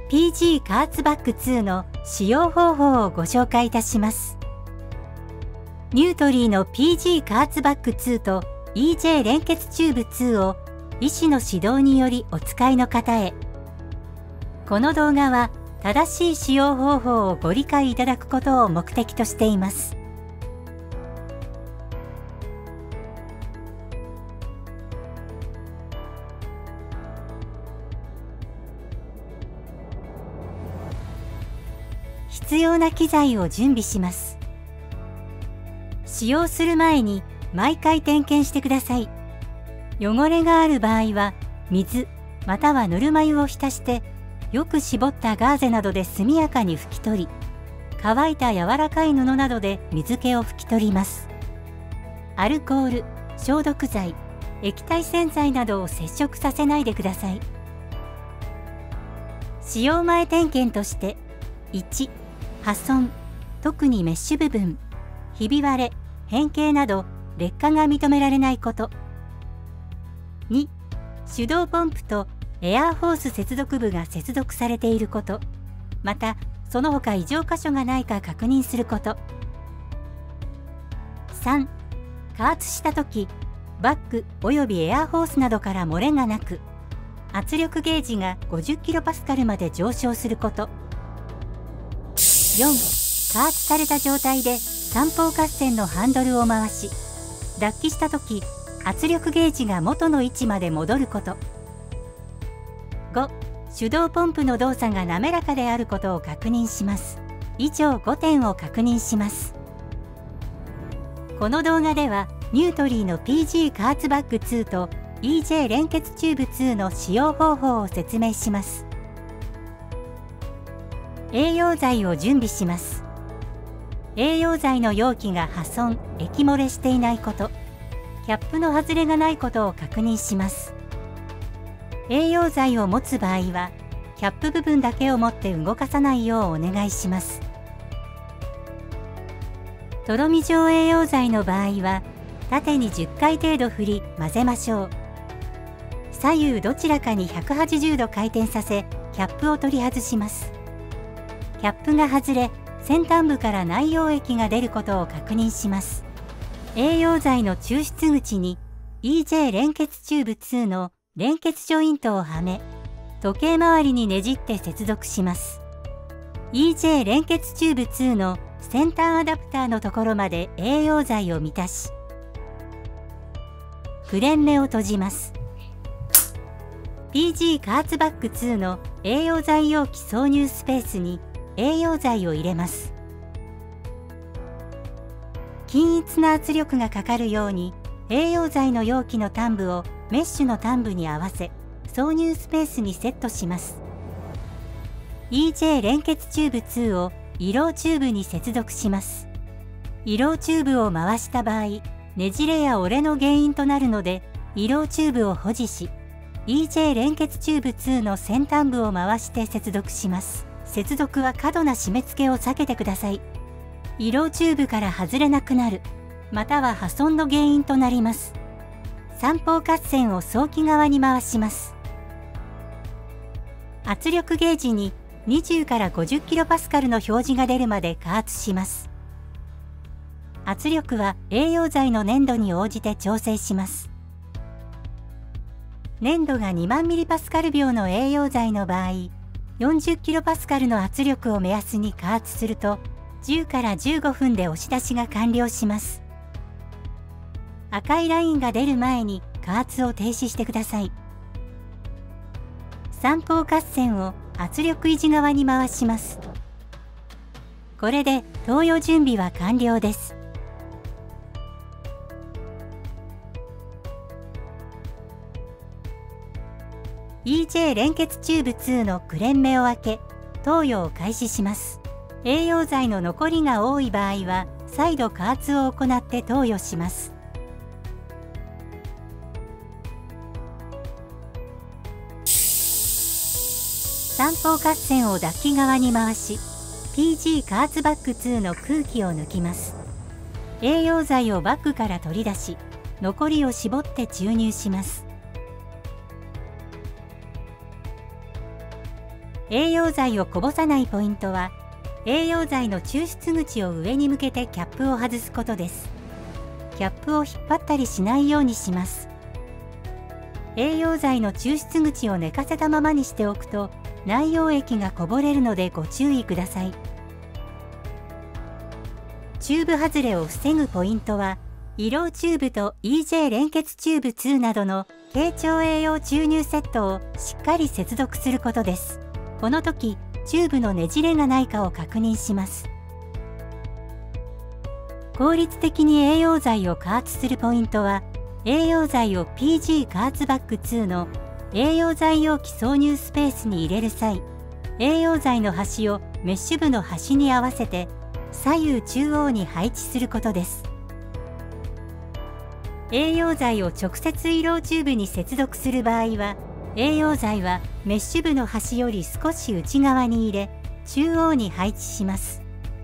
PG 加圧バッグ2の使用方法をご紹介いたします。ニュートリーの PG 加圧バッグ2と EJ 連結チューブ2を医師の指導によりお使いの方へ。この動画は正しい使用方法をご理解いただくことを目的としています。必要な機材を準備します。使用する前に毎回点検してください。汚れがある場合は水またはぬるま湯を浸してよく絞ったガーゼなどで速やかに拭き取り、乾いた柔らかい布などで水気を拭き取ります。アルコール、消毒剤、液体洗剤などを接触させないでください。使用前点検として、1、破損、特にメッシュ部分、ひび割れ、変形など劣化が認められないこと。2、手動ポンプとエアーホース接続部が接続されていること、またその他異常箇所がないか確認すること。3、加圧したとき、バッグおよびエアーホースなどから漏れがなく、圧力ゲージが 50kPa まで上昇すること。4、加圧された状態で三方合線のハンドルを回し、脱起したとき、圧力ゲージが元の位置まで戻ること。5、手動ポンプの動作が滑らかであることを確認します。以上5点を確認します。この動画では、ニュートリーの PG 加圧バッグ2と EJ 連結チューブ2の使用方法を説明します。栄養剤を準備します。栄養剤の容器が破損・液漏れしていないこと、キャップの外れがないことを確認します。栄養剤を持つ場合は、キャップ部分だけを持って動かさないようお願いします。とろみ状栄養剤の場合は、縦に10回程度振り混ぜましょう。左右どちらかに180度回転させ、キャップを取り外します。キャップが外れ、先端部から内容液が出ることを確認します。栄養剤の抽出口に EJ 連結チューブ2の連結ジョイントをはめ、時計回りにねじって接続します。EJ 連結チューブ2の先端アダプターのところまで栄養剤を満たし、クレン目を閉じます。PG 加圧バッグ2の栄養剤容器挿入スペースに栄養剤を入れます。均一な圧力がかかるように栄養剤の容器の端部をメッシュの端部に合わせ、挿入スペースにセットします。EJ 連結チューブ2を胃ろうチューブに接続します。胃ろうチューブを回した場合、ねじれや折れの原因となるので、胃ろうチューブを保持し、EJ 連結チューブ2の先端部を回して接続します。接続は過度な締め付けを避けてください。胃ろうチューブから外れなくなる、または破損の原因となります。三方合線を早期側に回します。圧力ゲージに20から 50kPa の表示が出るまで加圧します。圧力は栄養剤の粘度に応じて調整します。粘度が2万 mPa 秒の栄養剤の場合、40kPa の圧力を目安に加圧すると、10から15分で押し出しが完了します。赤いラインが出る前に加圧を停止してください。三方合線を圧力維持側に回します。これで投与準備は完了です。EJ 連結チューブ2のクレン目を開け、投与を開始します。栄養剤の残りが多い場合は、再度加圧を行って投与します。三方合線を脱気側に回し、PG 加圧バッグ2の空気を抜きます。栄養剤をバッグから取り出し、残りを絞って注入します。 栄養剤をこぼさないポイントは、栄養剤の抽出口を上に向けてキャップを外すことです。キャップを引っ張ったりしないようにします。栄養剤の抽出口を寝かせたままにしておくと、内容液がこぼれるのでご注意ください。チューブ外れを防ぐポイントは、胃ろうチューブと EJ 連結チューブ2などの経腸栄養注入セットをしっかり接続することです。この時、チューブのねじれがないかを確認します。効率的に栄養剤を加圧するポイントは、栄養剤を PG 加圧バッグ2の栄養剤容器挿入スペースに入れる際、栄養剤の端をメッシュ部の端に合わせて左右中央に配置することです。栄養剤を直接胃ろうチューブに接続する場合は、栄養剤はメッシュ部の端より少し内側に入れ、中央に配置します。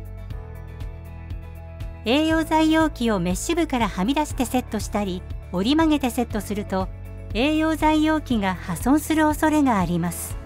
栄養剤容器をメッシュ部からはみ出してセットしたり、折り曲げてセットすると、栄養剤容器が破損する恐れがあります。